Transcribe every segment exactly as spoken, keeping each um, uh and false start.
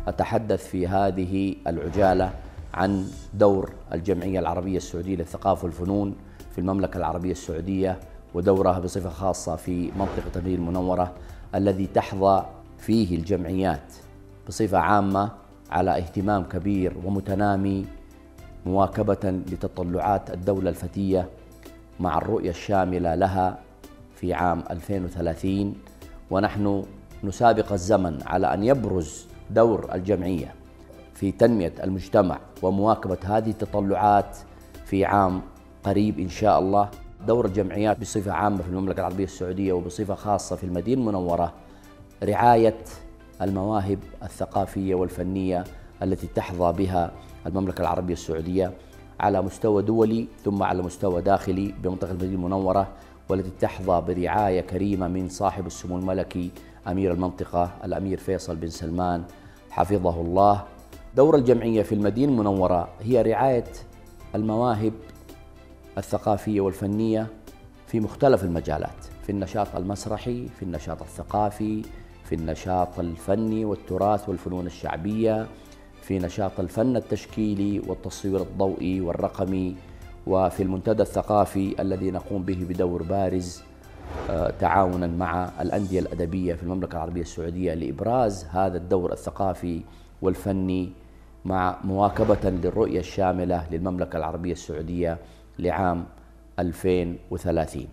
أتحدث في هذه العجالة عن دور الجمعية العربية السعودية للثقافة والفنون في المملكة العربية السعودية، ودورها بصفة خاصة في منطقة المدينة المنورة الذي تحظى فيه الجمعيات بصفة عامة على اهتمام كبير ومتنامي مواكبة لتطلعات الدولة الفتية مع الرؤية الشاملة لها في عام ألفين وثلاثين. ونحن نسابق الزمن على أن يبرز دور الجمعية في تنمية المجتمع ومواكبة هذه التطلعات في عام قريب إن شاء الله. دور الجمعيات بصفة عامة في المملكة العربية السعودية وبصفة خاصة في المدينة المنورة رعاية المواهب الثقافية والفنية التي تحظى بها المملكة العربية السعودية على مستوى دولي ثم على مستوى داخلي بمنطقة المدينة المنورة، والتي تحظى برعاية كريمة من صاحب السمو الملكي أمير المنطقة الأمير فيصل بن سلمان حفظه الله. دور الجمعية في المدينة المنورة هي رعاية المواهب الثقافية والفنية في مختلف المجالات، في النشاط المسرحي، في النشاط الثقافي، في النشاط الفني والتراث والفنون الشعبية، في نشاط الفن التشكيلي والتصوير الضوئي والرقمي، وفي المنتدى الثقافي الذي نقوم به بدور بارز تعاونا مع الأندية الأدبية في المملكة العربية السعودية لإبراز هذا الدور الثقافي والفني مع مواكبة للرؤية الشاملة للمملكة العربية السعودية لعام ألفين وثلاثين.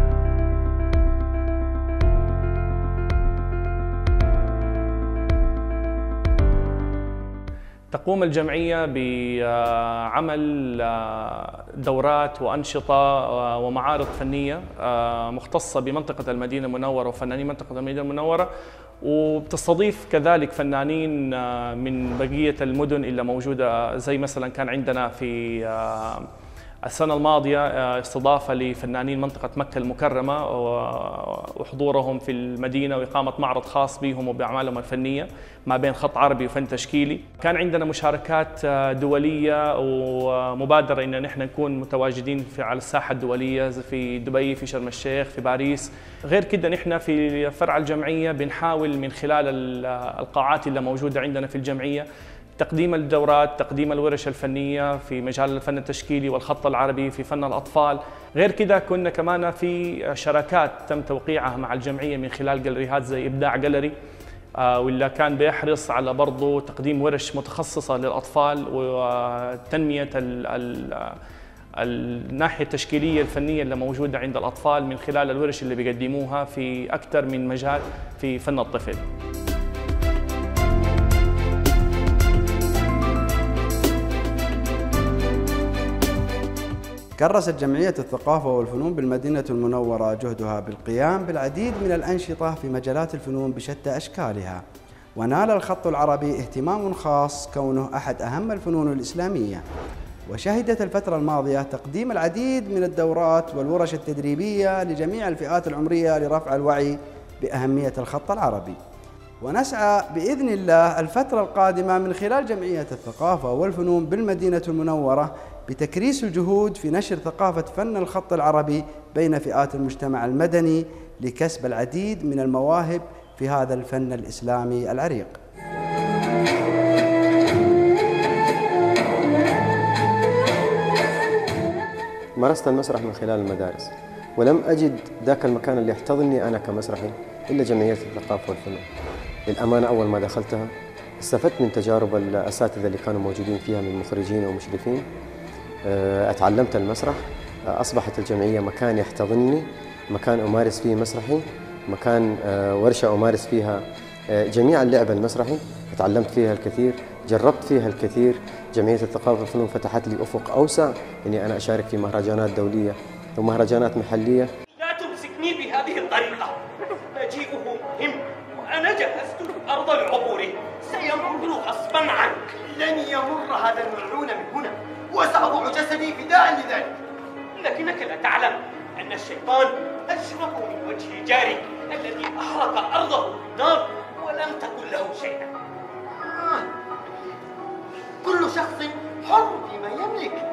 تقوم الجمعية بعمل دورات وأنشطة ومعارض فنية مختصة بمنطقة المدينة المنورة وفنانين منطقة المدينة المنورة، وبتستضيف كذلك فنانين من بقية المدن اللي موجودة، زي مثلا كان عندنا في السنة الماضية استضافة لفنانين منطقة مكة المكرمة وحضورهم في المدينة وإقامة معرض خاص بهم وبأعمالهم الفنية ما بين خط عربي وفن تشكيلي. كان عندنا مشاركات دولية ومبادرة إن نحن نكون متواجدين في على الساحة الدولية في دبي، في شرم الشيخ، في باريس. غير كده نحن في فرع الجمعية بنحاول من خلال القاعات اللي موجودة عندنا في الجمعية تقديم الدورات، تقديم الورش الفنية في مجال الفن التشكيلي والخط العربي في فن الأطفال. غير كده كنا كمان في شراكات تم توقيعها مع الجمعية من خلال جاليريات زي إبداع جاليري، واللي كان بيحرص على برضو تقديم ورش متخصصة للأطفال وتنمية ال ال الناحية التشكيلية الفنية اللي موجودة عند الأطفال من خلال الورش اللي بيقدموها في أكثر من مجال في فن الطفل. كرست جمعية الثقافة والفنون بالمدينة المنورة جهدها بالقيام بالعديد من الأنشطة في مجالات الفنون بشتى أشكالها، ونال الخط العربي اهتمام خاص كونه أحد أهم الفنون الإسلامية. وشهدت الفترة الماضية تقديم العديد من الدورات والورش التدريبية لجميع الفئات العمرية لرفع الوعي بأهمية الخط العربي. ونسعى بإذن الله الفترة القادمة من خلال جمعية الثقافة والفنون بالمدينة المنورة بتكريس الجهود في نشر ثقافة فن الخط العربي بين فئات المجتمع المدني لكسب العديد من المواهب في هذا الفن الإسلامي العريق. مارست المسرح من خلال المدارس، ولم أجد ذاك المكان اللي يحتضنني أنا كمسرحي إلا جمعية الثقافة والفنون. للأمانة أول ما دخلتها استفدت من تجارب الأساتذة اللي كانوا موجودين فيها من مخرجين ومشرفين، أتعلمت المسرح، أصبحت الجمعية مكان يحتضنني، مكان أمارس فيه مسرحي، مكان ورشة أمارس فيها جميع اللعب المسرحي، تعلمت فيها الكثير، جربت فيها الكثير. جمعية الثقافة والفنون فتحت لي أفق أوسع إني أنا أشارك في مهرجانات دولية ومهرجانات محلية. لا تمسكني بهذه الطريقة، مجيئه مهم وأنا جهزت أرض العبور، سيمر غصبا عنك. لن يمر هذا الملعون من هنا وسأضع جسدي فداء لذلك. لكنك لا تعلم أن الشيطان أشرف من وجه جارك الذي أحرق أرضه بالنار ولم تكن له شيئا. كل شخص حر فيما يملك.